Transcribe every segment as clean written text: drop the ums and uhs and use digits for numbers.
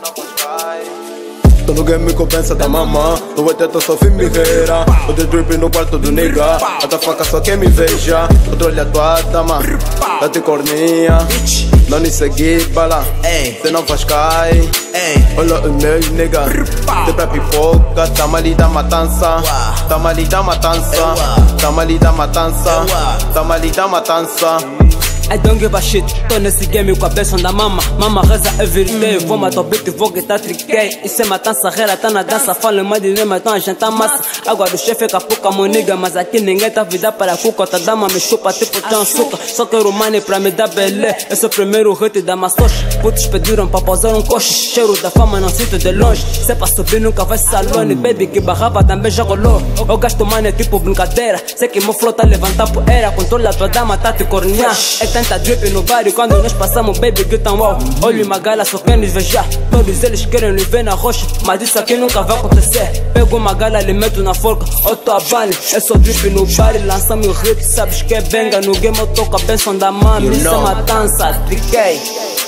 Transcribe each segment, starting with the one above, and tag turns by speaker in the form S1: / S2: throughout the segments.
S1: Tô no game com pensa da mamã. No 80 só fim me reira. O de drip no quarto do nigga. A tua faca só quem me veja. Controle a tua dama. Dá-te corninha. Não nem segui bala. Cê não faz cai. Olha o meu nigga. Cê pra pipoca. Tamo ali da matança. Tamo ali da matança. Tamo ali da matança. Tamo ali da matança.
S2: I don't give a shit, tô nesse game com a bênção da mama. Mama reza everyday, vou matar o beat e vou gritar triquei. Isso é matança, rera, tá na dança. Fala mais de mas tão a jantar massa. Agora o chefe é capuca, moniga. Mas aqui ninguém tá vida para a cuca. Tá dama me chupa tipo tão açúcar. Só quero money pra me dar belé. Eu sou o primeiro hit da massocha. Putos pediram pra pausar um coche. Cheiro da fama não sinto de longe. Se é pra subir nunca vai salone. Baby que barrava também já rolou. Eu gasto money tipo brincadeira. Sei que meu flow tá levantando poeira. Controla a tua dama, tá te cornear. Tanta drip no bar e quando nós passamos, baby, gritam wow. Olho e Magala só querem invejar. Todos eles querem lhe ver na rocha, mas isso aqui nunca vai acontecer. Pego Magala, lhe meto na forca, ou tô a bane. Eu sou drip no bar e lançamos o hit. Sabes que é benga, no game eu toco a bênção da mami. Isso é matança, triquei.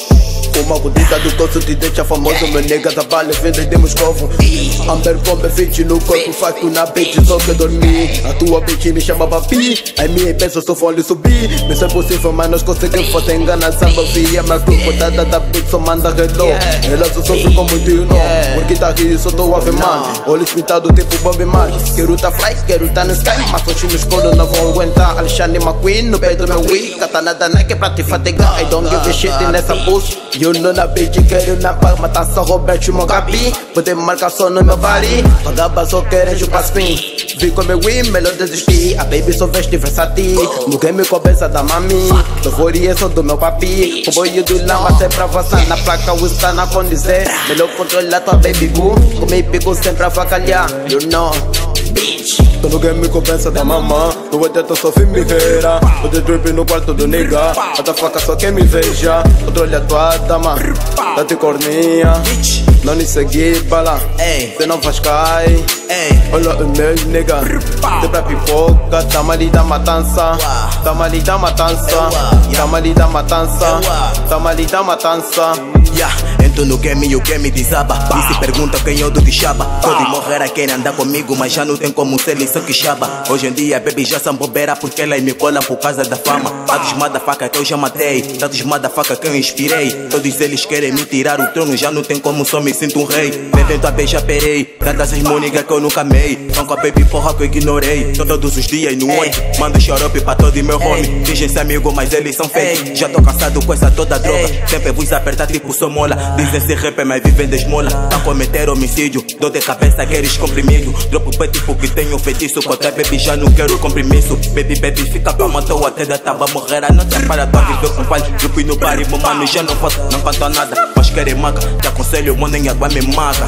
S1: Uma gordita do torso te deixa famoso. Meu nega da vale, vende de Moscovo. Amber bomba, fit no corpo. Fato na bitch, só que dormir. A tua bitch me chama papi. A minha pensa, só fone subir. Isso é possível, mas nós conseguimos fazer enganação. Via, mas tu botada da bitch, só manda reló. Ela só sofre como tio, não. Porque tá aqui, só tô a ver mal. Olhos pintados tipo Bob Marley. Quero tá fly, quero tá no sky. Mas os times escuros não vão aguentar. Alexandre McQueen no pé do meu Wii. Katana da Nike pra te fatigar. I don't give a shit nessa push. Eu não na bitch, quero na paz, matar só Roberto Mogabi. Poder marcar só no meu body. Pagaba só querem chupar spin. Vi com meu win, melhor desistir. A baby só veste versátil. No game com a benção da mami. Euforia só do meu papi. O boy do lama sempre pra avançar. Na placa o está na condizer. Melhor controlar tua baby boo. Comigo pico sempre a vacalhar. You know, bitch. Tô no game com pensa da mamã. No 80 só fim me reira. O de drip no quarto do nigga. A tua faca só quem me veja. Controle a tua dama. Dá-te corninha. Não nem segui bala. Cê não faz cai. Olha o meu nigga. Cê pra pipoca. Tamo ali da matança. Tamo ali da matança. Tamo ali da matança. Tamo ali da matança.
S3: Entro no game e o game desaba. E se pergunta quem eu do Quixaba. Pode morrer a quem anda comigo, mas já não tem como ser lição Quixaba. Hoje em dia baby já são bobeira porque elas me colam por causa da fama. Tantos motherfucker que eu já matei, tantos motherfucker que eu inspirei. Todos eles querem me tirar o trono, já não tem como, só me sinto um rei. Bebendo a beija perei, tantas monigas que eu nunca amei. São com a baby porra que eu ignorei. Todos os dias no 8, mando xarope pra todo meu homie. Fingem-se amigo, mas eles são fake. Já tô cansado com essa toda droga. Sempre vos apertar tipo sou mola. Dizem ser rapper, mas vivem de esmola. Tá cometer homicídio, dor de cabeça, queres comprimido. Dropo o tipo que tenho feitiço. Contra baby já não quero compromisso. Baby, fica pra matar o até da taba morrer. Não te para tua viver com pai. Grupo no bar e meu mano já não faço, não canto nada. Mas querem maca, te aconselho, mano, em água me maga.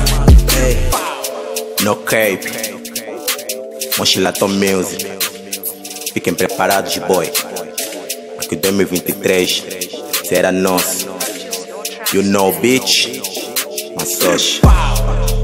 S3: No cape, Mochilato Music. Fiquem preparados, boy. Porque 2023 será nosso. You know, bitch. Massage.